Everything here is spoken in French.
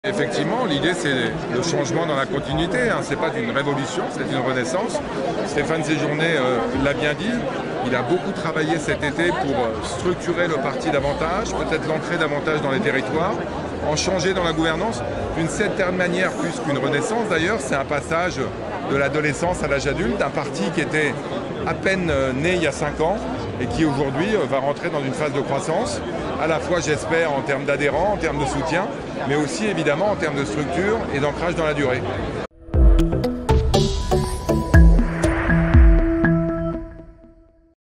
Effectivement, l'idée c'est le changement dans la continuité, c'est pas une révolution, c'est une renaissance. Stéphane Séjourné l'a bien dit, il a beaucoup travaillé cet été pour structurer le parti davantage, peut-être l'ancrer davantage dans les territoires, en changer dans la gouvernance. D'une certaine manière, plus qu'une renaissance d'ailleurs, c'est un passage de l'adolescence à l'âge adulte, d'un parti qui était à peine né il y a 5 ans et qui aujourd'hui va rentrer dans une phase de croissance, à la fois j'espère en termes d'adhérents, en termes de soutien, mais aussi évidemment en termes de structure et d'ancrage dans la durée.